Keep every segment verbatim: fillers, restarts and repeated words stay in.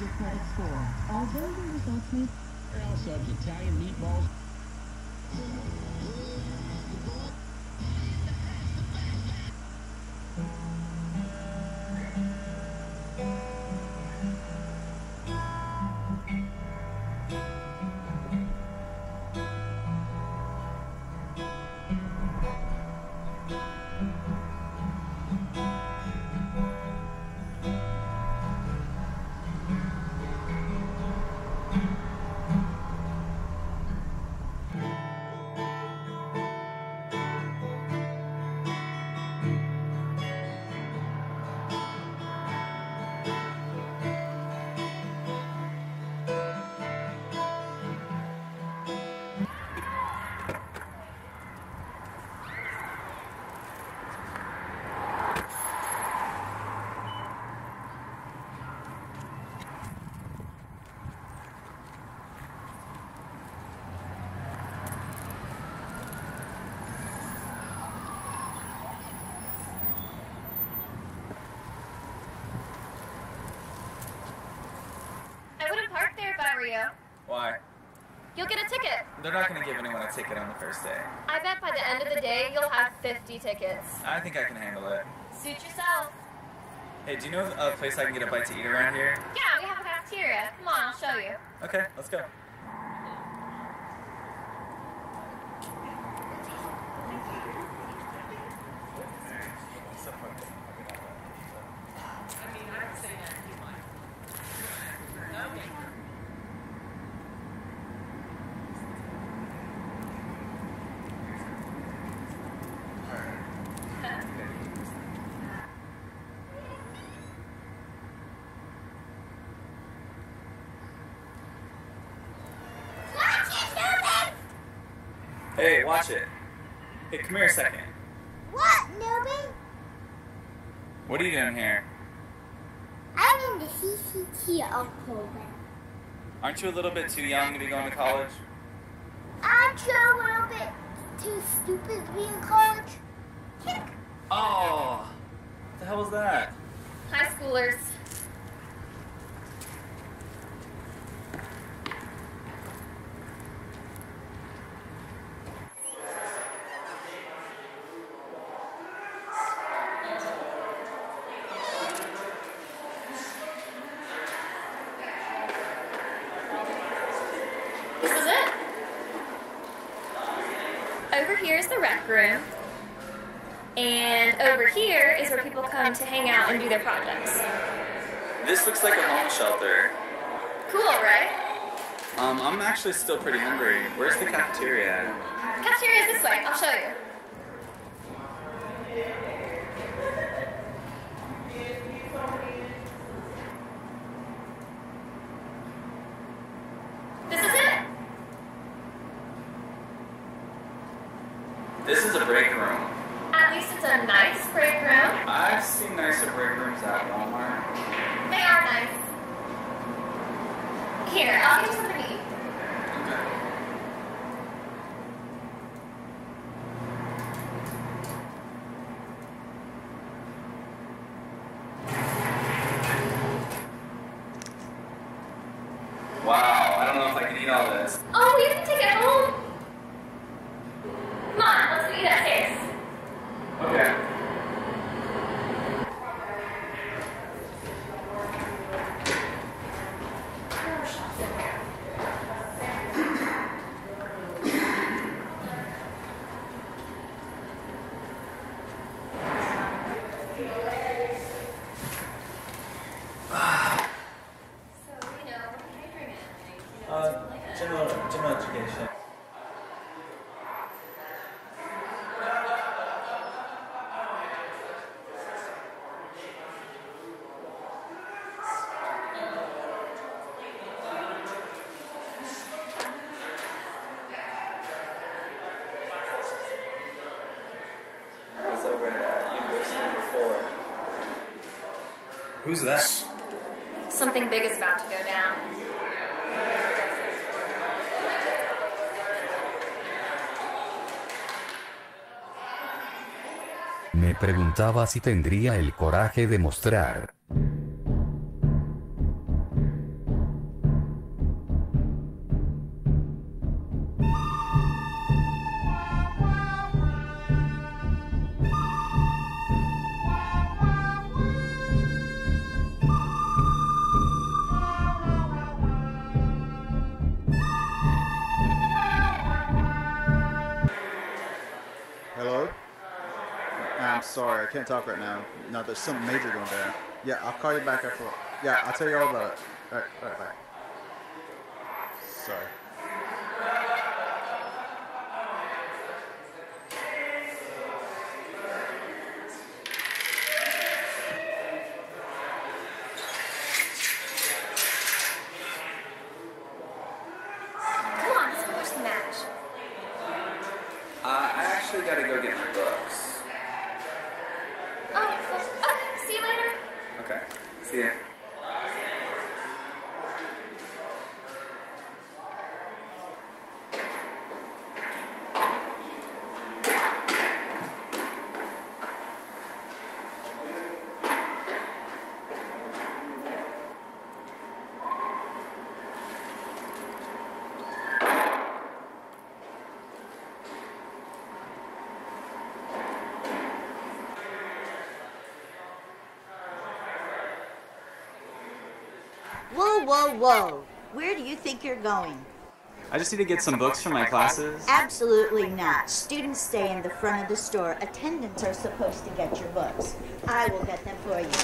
your credit score. Although your results may... All subs, Italian meatballs. Why? You'll get a ticket. They're not going to give anyone a ticket on the first day. I bet by the end of the day, you'll have fifty tickets. I think I can handle it. Suit yourself. Hey, do you know a place I can get a bite to eat around here? Yeah, we have a cafeteria. Come on, I'll show you. Okay, let's go. Hey, watch it. Hey, come here a second. What, newbie? What are you doing here? I'm in the C C T O program. Aren't you a little bit too young to be going to college? Aren't you a little bit too stupid to be in college? Kick. Oh, what the hell was that? High schoolers. Over here is the rec room, and over here is where people come to hang out and do their projects. This looks like a home shelter. Cool, right? Um, I'm actually still pretty hungry. Where's the cafeteria? Cafeteria is this way. I'll show you. This is it. This is a break room. At least it's a nice break room. I've seen nicer break rooms at Walmart. They are nice. Here, I'll get you something to eat. Okay. Wow, I don't know if I can eat all this. Oh, you can take it home. Come on, let's eat upstairs. Okay. Uh, general, general education. I was over at University number four. Who's that? Something big is about to go down. Me preguntaba si tendría el coraje de mostrar I'm sorry, I can't talk right now. No, there's something major going down. Yeah, I'll call you back after. Yeah, I'll tell you all about it. All right, all right, bye. Sorry. Come on, let's finish the match. Uh, I actually gotta go get my books. Oh, okay. See you later. Okay. See ya. Whoa, whoa, whoa. Where do you think you're going? I just need to get some books for my classes. Absolutely not. Students stay in the front of the store. Attendants are supposed to get your books. I will get them for you.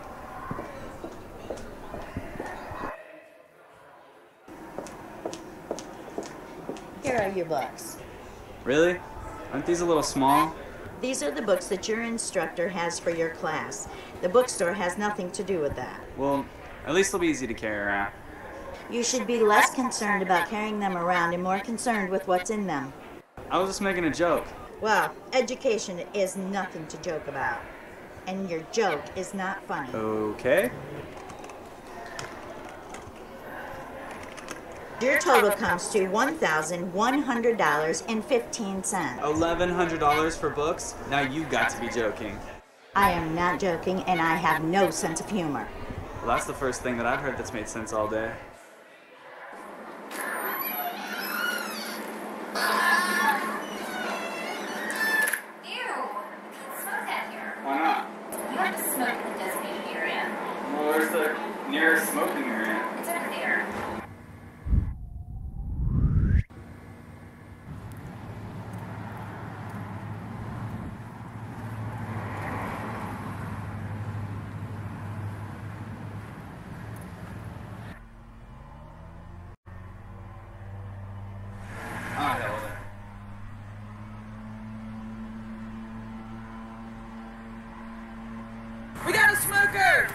Here are your books. Really? Aren't these a little small? These are the books that your instructor has for your class. The bookstore has nothing to do with that. Well, at least they'll be easy to carry around. You should be less concerned about carrying them around and more concerned with what's in them. I was just making a joke. Well, education is nothing to joke about. And your joke is not funny. Okay. Your total comes to one thousand one hundred dollars and fifteen cents. eleven hundred dollars for books? Now you got to be joking. I am not joking, and I have no sense of humor. Well, that's the first thing that I've heard that's made sense all day. Ew, you can't smoke that here. Why not? You have to smoke in the designated area. Well, where's the nearest smoking area? It's over there. Oh, hell with it. We got a smoker!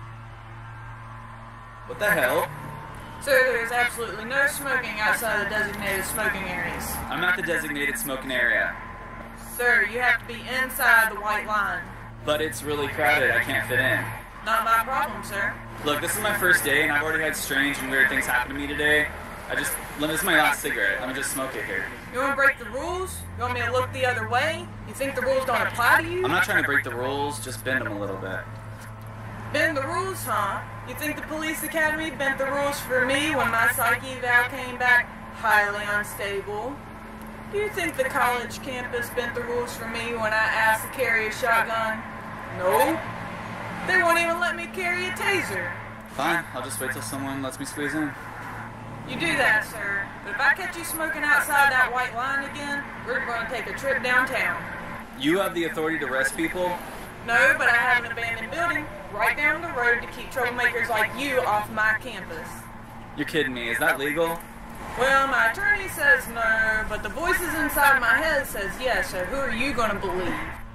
What the hell? Sir, there is absolutely no smoking outside the designated smoking areas. I'm at the designated smoking area. Sir, you have to be inside the white line. But it's really crowded. I can't fit in. Not my problem, sir. Look, this is my first day, and I've already had strange and weird things happen to me today. I just, this is my last cigarette. Let me just smoke it here. You want to break the rules? You want me to look the other way? You think the rules don't apply to you? I'm not trying to break the rules, just bend them a little bit. Bend the rules, huh? You think the police academy bent the rules for me when my psyche eval came back highly unstable? Do you think the college campus bent the rules for me when I asked to carry a shotgun? No. They won't even let me carry a taser. Fine, I'll just wait till someone lets me squeeze in. You do that, sir. But if I catch you smoking outside that white line again, we're going to take a trip downtown. You have the authority to arrest people? No, but I have an abandoned building right down the road to keep troublemakers like you off my campus. You're kidding me. Is that legal? Well, my attorney says no, but the voices inside my head says yes, so who are you going to believe?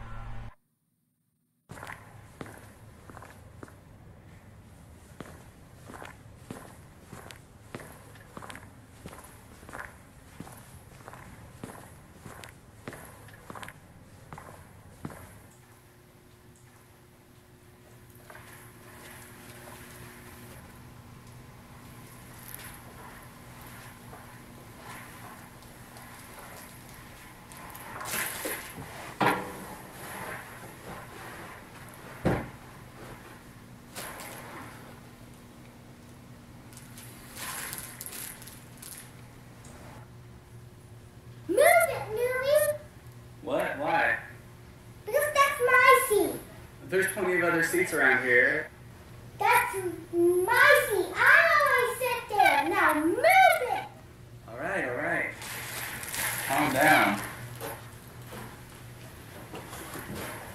What? Why? Because that's my seat. There's plenty of other seats around here. That's my seat. I always sit there. Now move it. Alright, alright. Calm down.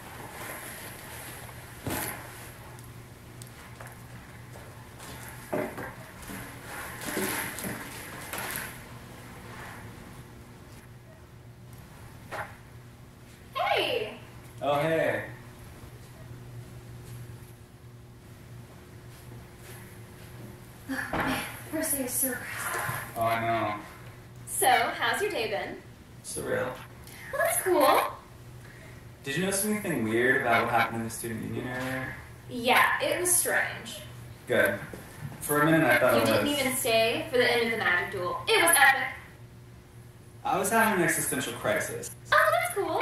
Oh, hey. Oh man, first day is so crazy. Oh, I know. So, how's your day been? Surreal. Well, that's cool. Did you notice anything weird about what happened in the student union earlier? Yeah, it was strange. Good. For a minute I thought You it was... didn't even stay for the end of the magic duel. It was epic. I was having an existential crisis. Oh, that's cool.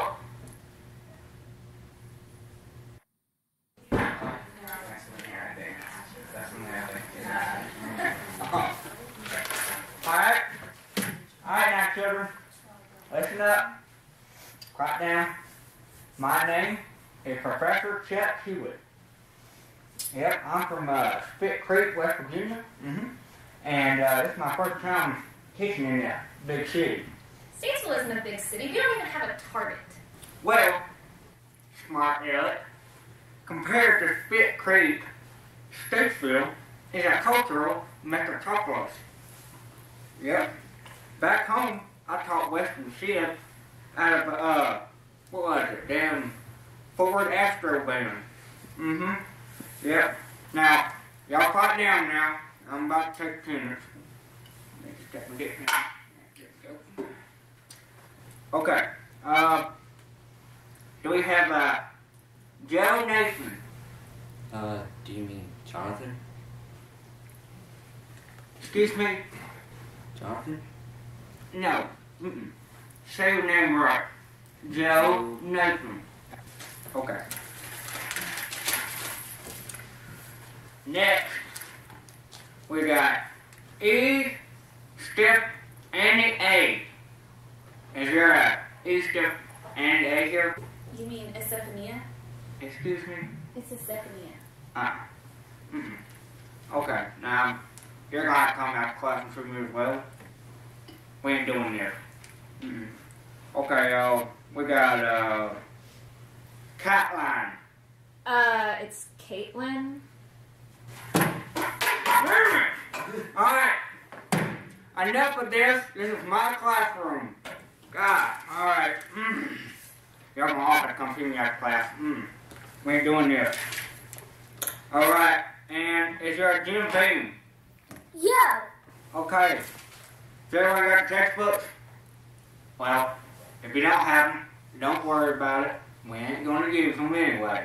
Alright. Alright now, children. Listen up. Quiet down. My name is Professor Chet Hewitt. Yep, I'm from uh, Spit Creek, West Virginia. Mm-hmm. And uh, this is my first time teaching in that big city. Statesville isn't a big city. We don't even have a Target. Well, smart Elliot, compared to Spit Creek, Statesville is a cultural metropolis. Yep. Back home, I taught Western Civ out of, uh, what was it, damn Ford Astro van. Mm-hmm. Yep. Now, y'all quiet down now. I'm about to take attendance. Let me just get my dick now. There we go. Okay. Uh, do we have, uh, Joe Nathan? Uh, do you mean Jonathan? Excuse me? Jonathan? No. Mm-mm. Say your name right. Joe Nathan. Okay. Next, we got E, Step, and the A. Is there a E, Step, and A here? You mean Estefania? Excuse me? It's Estefania. Ah. Mm-mm. Okay, now, you're gonna have to come out to class and treat me as well. We ain't doing this. Mm-mm. Okay, y'all, we got, uh, Catline. Uh, it's Caitlin. Alright. Enough of this. This is my classroom. God. Alright. Mm. Y'all gonna all have to come see me after class. Mm. We ain't doing this. Alright. And is there a gym team? Yeah. Okay. Has everyone got textbooks? Well, if you don't have them, don't worry about it. We ain't gonna use them anyway.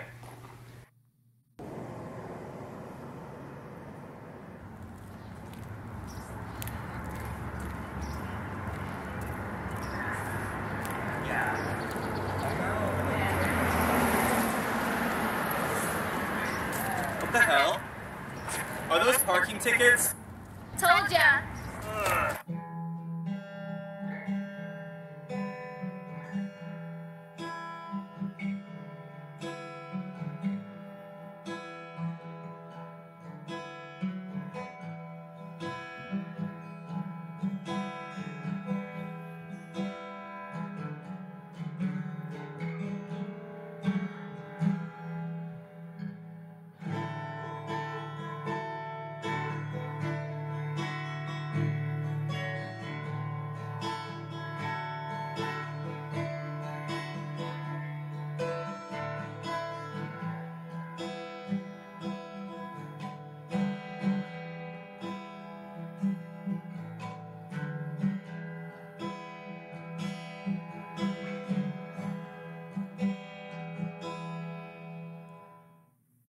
What the hell? Are those parking tickets? Told ya.